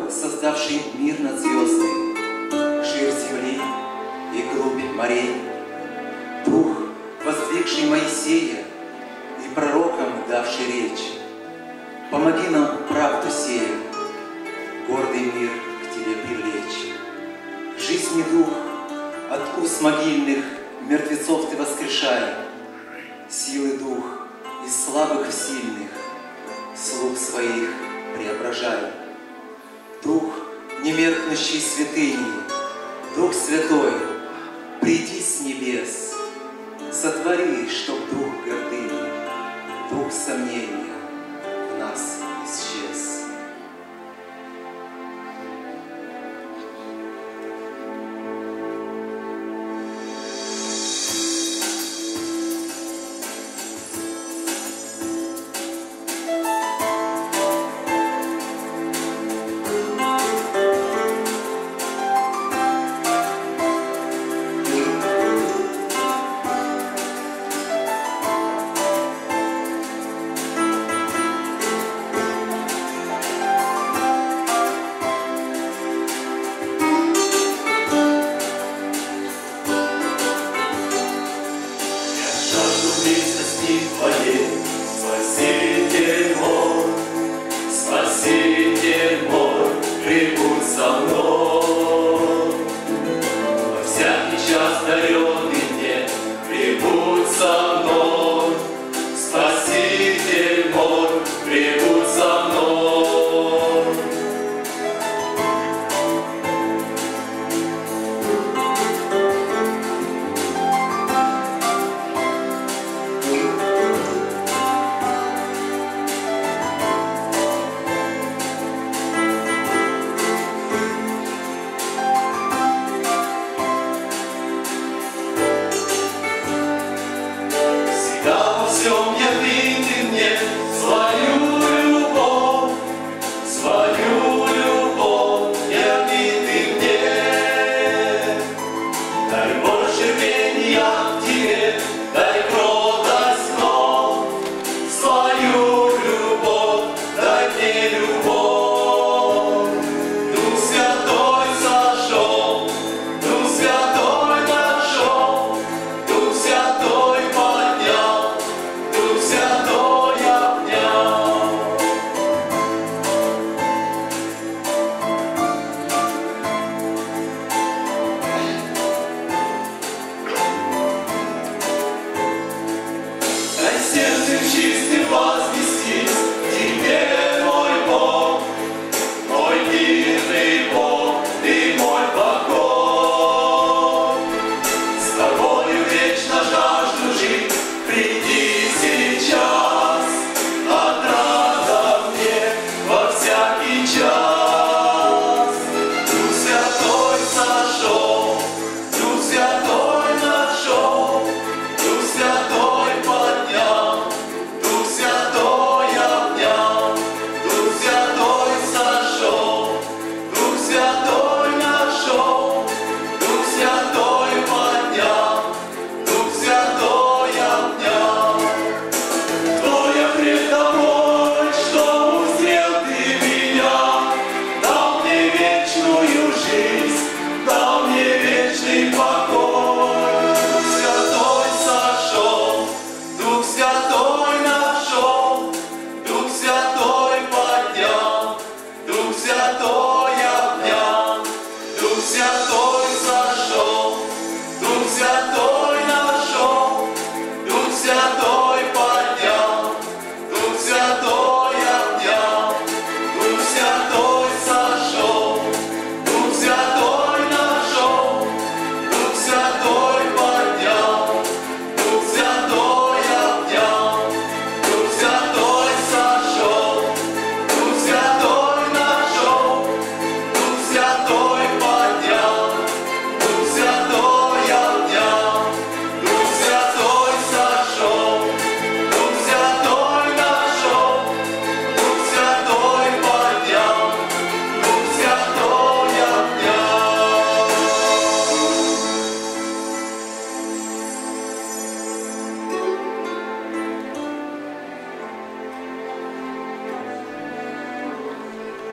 Бог, создавший мир надзвездный, ширь земли и глубь морей, Дух, воздвигший Моисея и пророкам давший речь, помоги нам правду сея, гордый мир к Тебе привлечь. Жизни Дух, от уст могильных мертвецов Ты воскрешай, силы Дух из слабых в сильных, слуг Своих преображай. Дух, немеркнущий святыни, Дух Святой, приди с небес, сотвори, чтоб дух гордыни, дух сомнения в нас исчез. Твоей, Спаситель мой, прибудь со мной.